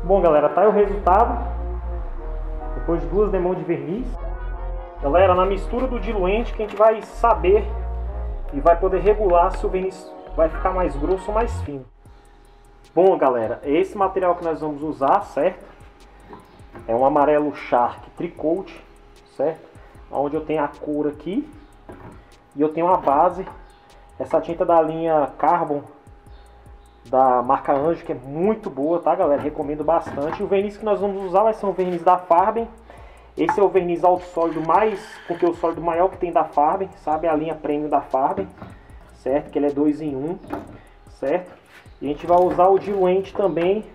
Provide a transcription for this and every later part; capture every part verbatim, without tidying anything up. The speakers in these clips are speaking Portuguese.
Bom, galera, tá aí o resultado depois de duas demãos de verniz. Galera, na mistura do diluente que a gente vai saber e vai poder regular se o verniz vai ficar mais grosso ou mais fino. Bom, galera, esse material que nós vamos usar, certo? É um amarelo Shark Tricoat, certo? Onde eu tenho a cor aqui e eu tenho a base. Essa tinta da linha Carbon da marca Anjo, que é muito boa, tá, galera? Recomendo bastante. O verniz que nós vamos usar vai ser um verniz da Farben. Esse é o verniz alto sólido mais, porque o sólido maior que tem da Farben, sabe? A linha Premium da Farben, certo? Que ele é dois em um, certo? E a gente vai usar o diluente também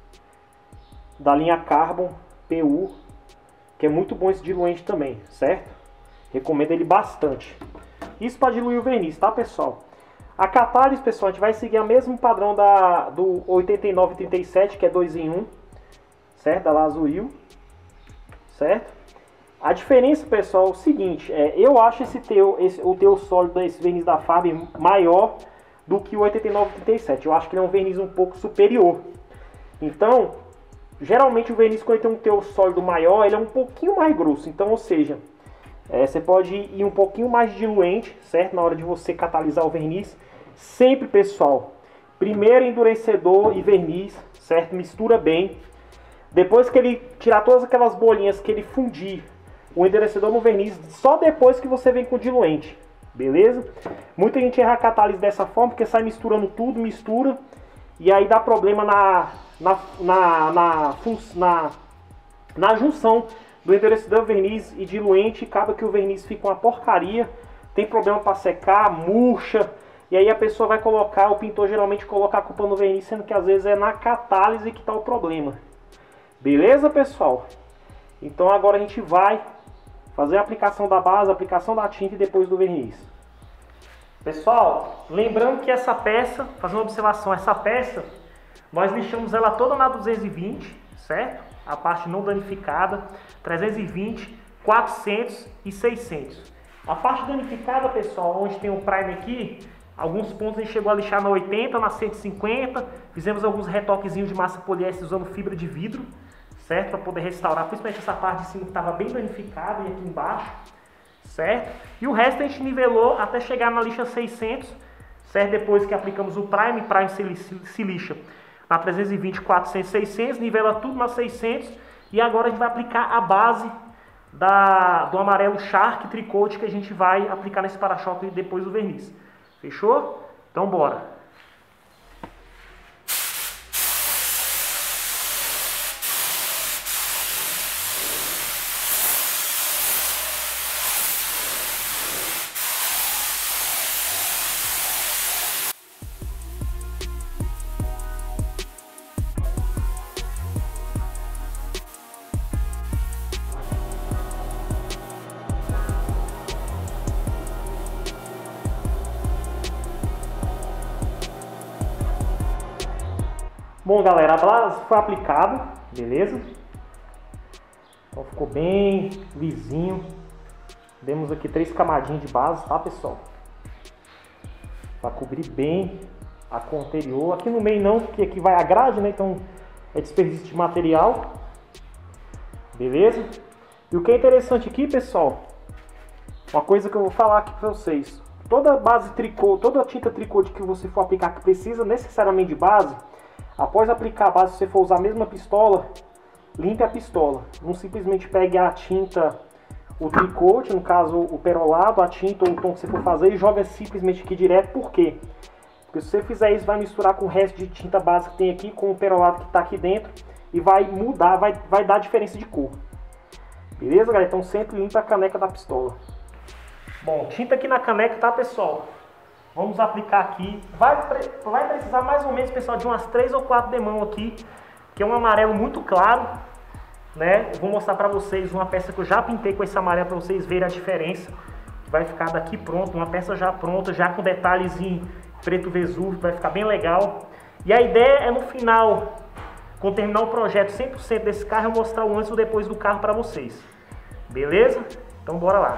da linha Carbon P U, que é muito bom esse diluente também, certo? Recomendo ele bastante. Isso para diluir o verniz, tá, pessoal? A catálise, pessoal, a gente vai seguir o mesmo padrão da, do oitenta e nove trinta e sete, que é dois em um, certo? Da Lazuril, certo? A diferença, pessoal, é o seguinte, é, eu acho esse teu, esse, o teu sólido, esse verniz da Farben maior do que o oitenta e nove trinta e sete. Eu acho que ele é um verniz um pouco superior. Então, geralmente o verniz, quando ele tem um teu sólido maior, ele é um pouquinho mais grosso. Então, ou seja, é, você pode ir um pouquinho mais diluente, certo? Na hora de você catalisar o verniz. Sempre, pessoal, primeiro endurecedor e verniz, certo? Mistura bem. Depois que ele tirar todas aquelas bolinhas, que ele fundir o endurecedor no verniz, só depois que você vem com o diluente, beleza? Muita gente erra a catálise dessa forma, porque sai misturando tudo, mistura, e aí dá problema na, na, na, na, na, na junção do endurecedor, verniz e diluente. Acaba que o verniz fica uma porcaria, tem problema para secar, murcha. E aí a pessoa vai colocar, o pintor geralmente coloca a culpa no verniz, sendo que às vezes é na catálise que está o problema. Beleza, pessoal? Então agora a gente vai fazer a aplicação da base, a aplicação da tinta e depois do verniz. Pessoal, lembrando que essa peça, fazendo uma observação, essa peça, nós lixamos ela toda na duzentos e vinte, certo? A parte não danificada, trezentos e vinte, quatrocentos e seiscentos. A parte danificada, pessoal, onde tem o primer aqui, alguns pontos a gente chegou a lixar na oitenta, na cento e cinquenta, fizemos alguns retoquezinhos de massa poliéster usando fibra de vidro, certo? Para poder restaurar, principalmente essa parte de cima que estava bem danificada e aqui embaixo, certo? E o resto a gente nivelou até chegar na lixa seiscentos, certo? Depois que aplicamos o Prime, Prime se, se lixa na trezentos e vinte, quatrocentos, seiscentos, nivela tudo na seiscentos e agora a gente vai aplicar a base da, do amarelo Shark Tricoat que a gente vai aplicar nesse para-choque depois do verniz. Fechou? Então bora! Bom, galera, a base foi aplicada, beleza? Então ficou bem lisinho. Demos aqui três camadinhas de base, tá, pessoal? Para cobrir bem a cor anterior. Aqui no meio não, porque aqui vai a grade, né? Então é desperdício de material. Beleza? E o que é interessante aqui, pessoal, uma coisa que eu vou falar aqui para vocês. Toda base tricô, toda tinta tricô que você for aplicar que precisa necessariamente de base, após aplicar a base, se você for usar a mesma pistola, limpe a pistola. Não simplesmente pegue a tinta, o tricote, no caso o perolado, a tinta ou o tom que você for fazer e joga simplesmente aqui direto. Por quê? Porque se você fizer isso, vai misturar com o resto de tinta base que tem aqui, com o perolado que está aqui dentro e vai mudar, vai, vai dar diferença de cor. Beleza, galera? Então sempre limpa a caneca da pistola. Bom, tinta aqui na caneca, tá, pessoal? Vamos aplicar aqui. Vai, vai precisar mais ou menos, pessoal, de umas três ou quatro demãos aqui, que é um amarelo muito claro, né? Eu vou mostrar para vocês uma peça que eu já pintei com esse amarelo para vocês verem a diferença. Vai ficar daqui pronto, uma peça já pronta, já com detalhes em preto Vesúvio, vai ficar bem legal. E a ideia é no final, quando terminar o projeto cem por cento desse carro, eu mostrar o antes e o depois do carro para vocês. Beleza? Então bora lá.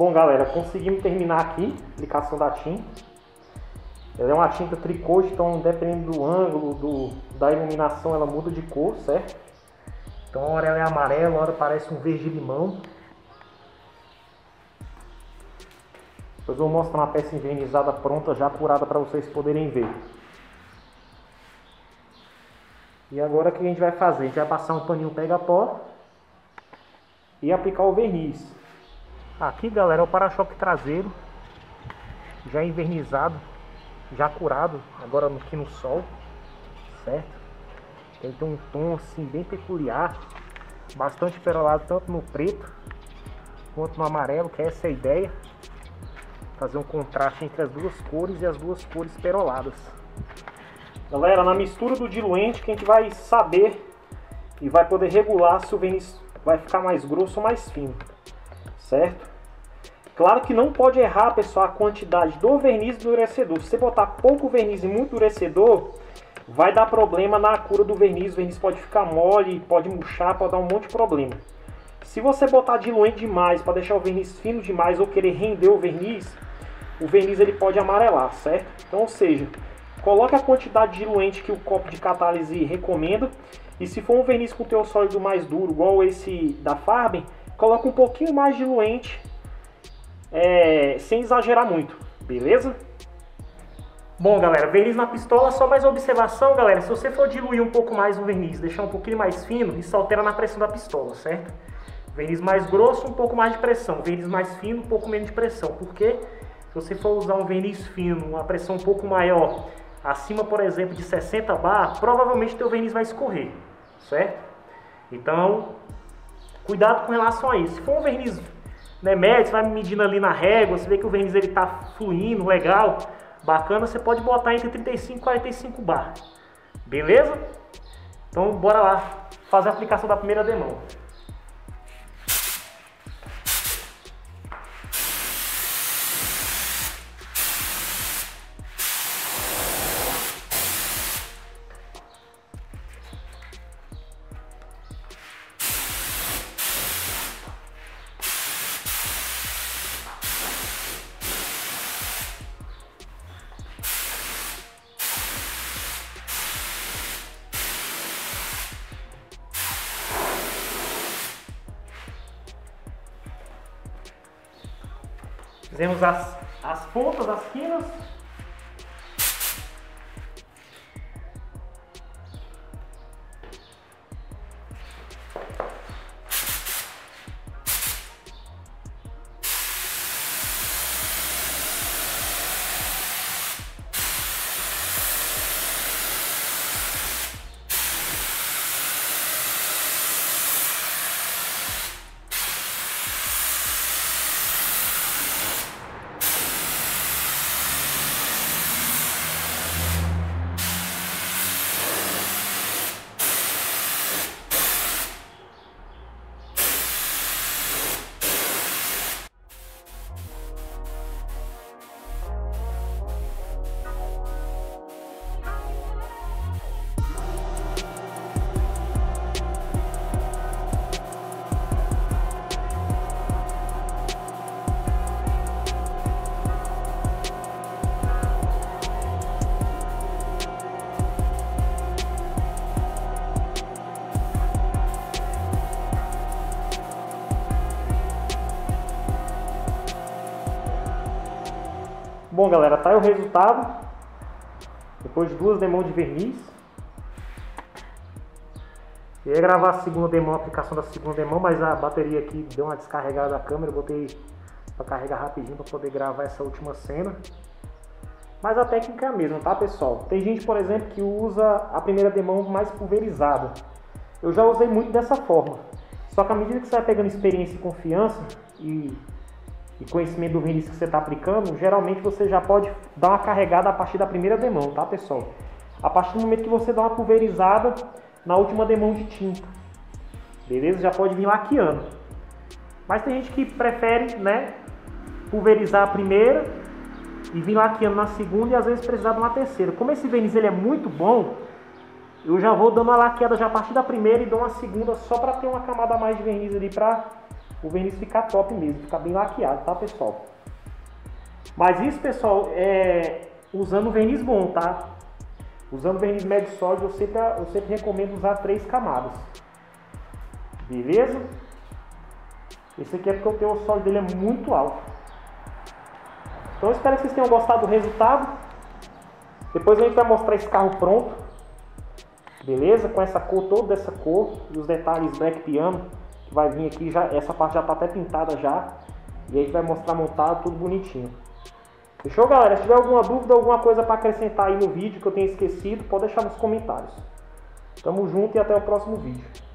Bom, galera, conseguimos terminar aqui a aplicação da tinta. Ela é uma tinta tricote, então dependendo do ângulo, do, da iluminação, ela muda de cor, certo? Então uma hora ela é amarela, uma hora parece um verde limão. Depois eu vou mostrar uma peça envernizada pronta, já curada, para vocês poderem ver. E agora o que a gente vai fazer? A gente vai passar um paninho pega-pó e aplicar o verniz. Aqui, galera, é o para-choque traseiro, já envernizado, já curado, agora aqui no sol, certo? Ele tem um tom assim bem peculiar, bastante perolado tanto no preto quanto no amarelo, que essa é a ideia. Fazer um contraste entre as duas cores e as duas cores peroladas. Galera, na mistura do diluente que a gente vai saber e vai poder regular se o verniz vai ficar mais grosso ou mais fino, certo? Claro que não pode errar, pessoal, a quantidade do verniz endurecedor. Se você botar pouco verniz e muito endurecedor, vai dar problema na cura do verniz. O verniz pode ficar mole, pode murchar, pode dar um monte de problema. Se você botar diluente demais para deixar o verniz fino demais ou querer render o verniz, o verniz ele pode amarelar, certo? Então, ou seja, coloque a quantidade de diluente que o copo de catálise recomenda. E se for um verniz com teor sólido mais duro, igual esse da Farben, coloque um pouquinho mais de diluente, é, sem exagerar muito, beleza? Bom, galera, verniz na pistola, só mais uma observação, galera. Se você for diluir um pouco mais o verniz, deixar um pouquinho mais fino, isso altera na pressão da pistola, certo? Verniz mais grosso, um pouco mais de pressão. Verniz mais fino, um pouco menos de pressão. Porque se você for usar um verniz fino, uma pressão um pouco maior, acima, por exemplo, de sessenta bar, provavelmente teu verniz vai escorrer, certo? Então, cuidado com relação a isso. Se for um verniz, né, médio, você vai medindo ali na régua, você vê que o verniz ele tá fluindo, legal, bacana, você pode botar entre trinta e cinco e quarenta e cinco bar. Beleza? Então, bora lá fazer a aplicação da primeira demão. Fizemos as, as pontas, as quinas. Bom, galera, tá aí o resultado. Depois de duas demãos de verniz. Eu ia gravar a segunda demão, a aplicação da segunda demão, mas a bateria aqui deu uma descarregada da câmera. Eu botei para carregar rapidinho para poder gravar essa última cena. Mas a técnica é a mesma, tá, pessoal? Tem gente, por exemplo, que usa a primeira demão mais pulverizada. Eu já usei muito dessa forma. Só que à medida que você vai pegando experiência e confiança e... e conhecimento do verniz que você está aplicando, geralmente você já pode dar uma carregada a partir da primeira demão, tá, pessoal? A partir do momento que você dá uma pulverizada na última demão de tinta, beleza? Já pode vir laqueando. Mas tem gente que prefere, né, pulverizar a primeira e vir laqueando na segunda e às vezes precisar de uma terceira. Como esse verniz ele é muito bom, eu já vou dando uma laqueada já a partir da primeira e dou uma segunda só para ter uma camada a mais de verniz ali para o verniz ficar top mesmo, ficar bem laqueado, tá, pessoal? Mas isso, pessoal, é usando verniz bom, tá? Usando verniz médio sólido, eu sempre, eu sempre recomendo usar três camadas. Beleza? Esse aqui é porque o teor sólido dele é muito alto. Então eu espero que vocês tenham gostado do resultado. Depois a gente vai mostrar esse carro pronto. Beleza? Com essa cor, toda essa cor. E os detalhes black piano. Que vai vir aqui, já, essa parte já está até pintada já. E aí a gente vai mostrar montado, tudo bonitinho. Fechou, galera? Se tiver alguma dúvida, alguma coisa para acrescentar aí no vídeo que eu tenha esquecido, pode deixar nos comentários. Tamo junto e até o próximo vídeo.